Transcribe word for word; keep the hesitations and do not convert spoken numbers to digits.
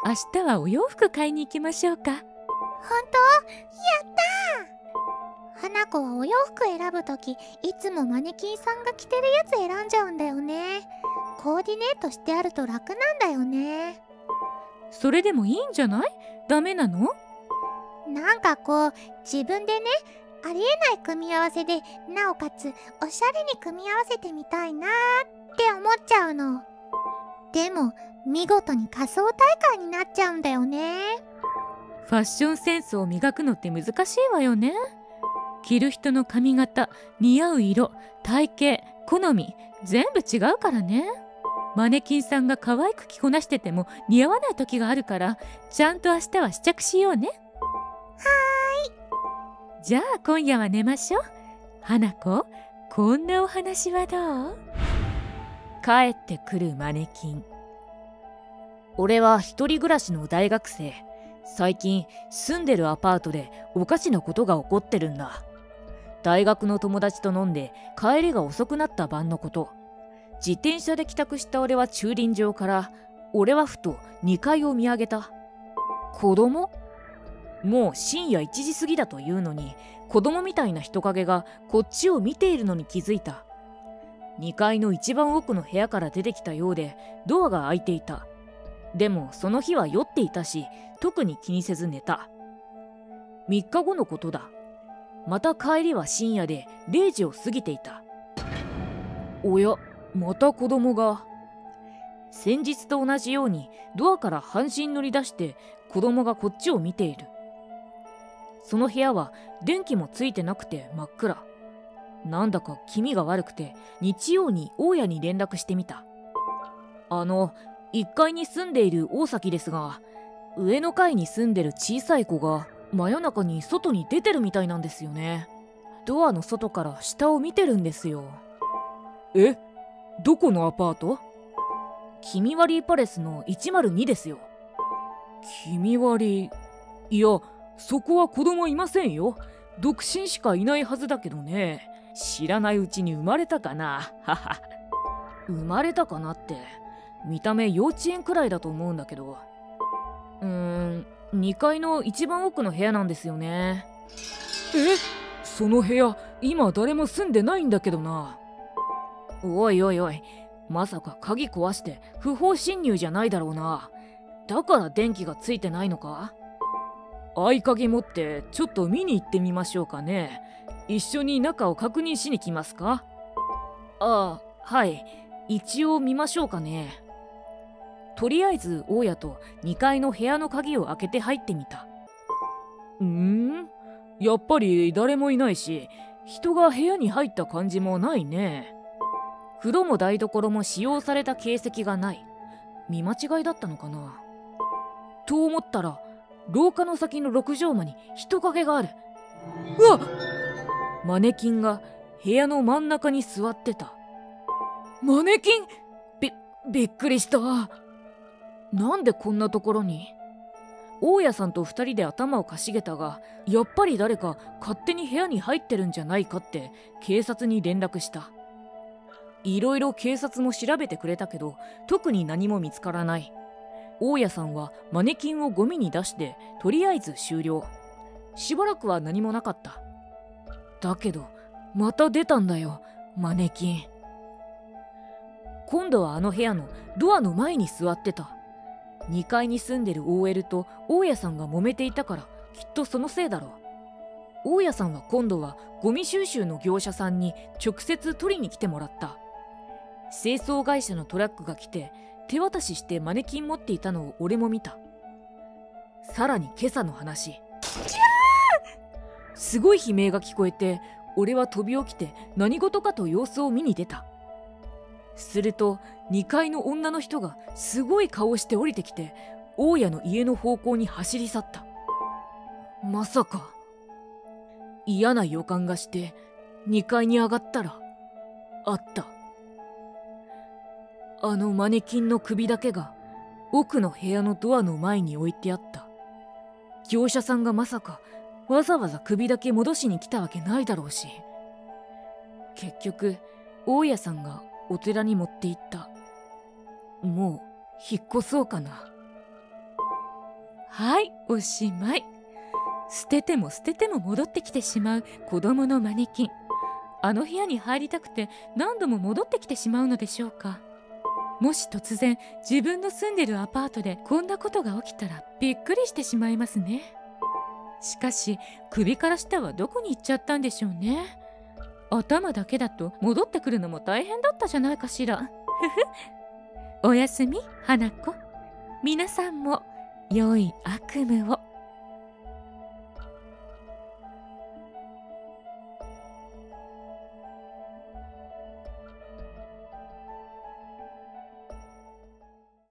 明日はお洋服買いに行きましょうか。 ほんと？やったー。花子はお洋服選ぶとき、いつもマネキンさんが着てるやつ選んじゃうんだよね。コーディネートしてあると楽なんだよね。 それでもいいんじゃない？ダメなの？ なんかこう、自分でね、ありえない組み合わせで、なおかつおしゃれに組み合わせてみたいなーって思っちゃうの。でも見事に仮装大会になっちゃうんだよね。 ファッションセンスを磨くのって難しいわよね。着る人の髪型、似合う色、体型、好み全部違うからね。マネキンさんが可愛く着こなしてても似合わない時があるから、ちゃんと明日は試着しようね。はーい。じゃあ今夜は寝ましょう。花子、こんなお話はどう？帰ってくるマネキン。俺は一人暮らしの大学生。最近住んでるアパートでおかしなことが起こってるんだ。大学の友達と飲んで帰りが遅くなった晩のこと。自転車で帰宅した俺は駐輪場から、俺はふとにかいを見上げた。子供？もう深夜いちじ過ぎだというのに、子供みたいな人影がこっちを見ているのに気づいた。にかいの一番奥の部屋から出てきたようで、ドアが開いていた。でもその日は酔っていたし、特に気にせず寝た。みっかごのことだ。また帰りは深夜でれいじを過ぎていた。おや、また子供が。先日と同じようにドアから半身乗り出して子供がこっちを見ている。その部屋は電気もついてなくて真っ暗。なんだか気味が悪くて日曜に大家に連絡してみた。あの、いっかいに住んでいる大崎ですが、上の階に住んでる小さい子が真夜中に外に出てるみたいなんですよね。ドアの外から下を見てるんですよ。え？どこのアパート？キミワリーパレスのいちまるにですよ。キミワリー…いや、そこは子供いませんよ。独身しかいないはずだけどね。知らないうちに生まれたかな。はは。生まれたかなって、見た目幼稚園くらいだと思うんだけど。うーん、にかいの一番奥の部屋なんですよね。え？その部屋、今誰も住んでないんだけどな。おいおいおい、まさか鍵壊して不法侵入じゃないだろうな。だから電気がついてないのか？合鍵持ってちょっと見に行ってみましょうかね。一緒に中を確認しに来ますか？ああ、はい。一応見ましょうかね。とりあえず大家とにかいの部屋の鍵を開けて入ってみた。んーやっぱり誰もいないし、人が部屋に入った感じもないね。風呂も台所も使用された形跡がない。見間違いだったのかな。と思ったら、廊下の先のろく畳間に人影がある。うわっ！マネキンが部屋の真ん中に座ってた。マネキン！び、びっくりした。なんでこんなところに？大家さんと二人で頭をかしげたが、やっぱり誰か勝手に部屋に入ってるんじゃないかって警察に連絡した。いろいろ警察も調べてくれたけど、特に何も見つからない。大家さんはマネキンをゴミに出してとりあえず終了。しばらくは何もなかった。だけどまた出たんだよ、マネキン。今度はあの部屋のドアの前に座ってた。にかいに住んでる オーエル と大家さんが揉めていたから、きっとそのせいだろう。大家さんは今度はゴミ収集の業者さんに直接取りに来てもらった。清掃会社のトラックが来て手渡ししてマネキン持っていたのを俺も見た。さらに今朝の話。すごい悲鳴が聞こえて、俺は飛び起きて何事かと様子を見に出た。するとにかいの女の人がすごい顔をして降りてきて、大家の家の方向に走り去った。まさか。嫌な予感がしてにかいに上がったら、あった。あのマネキンの首だけが奥の部屋のドアの前に置いてあった。業者さんがまさかわざわざ首だけ戻しに来たわけないだろうし。結局大家さんがお寺に持って行った。もう引っ越そうかな。 はい、おしまい。捨てても捨てても戻ってきてしまう子供のマネキン。あの部屋に入りたくて何度も戻ってきてしまうのでしょうか。もし突然自分の住んでるアパートでこんなことが起きたらびっくりしてしまいますね。しかし首から下はどこに行っちゃったんでしょうね。頭だけだと戻ってくるのも大変だったじゃないかしら。ふふ。おやすみ花子。皆さんも良い悪夢を。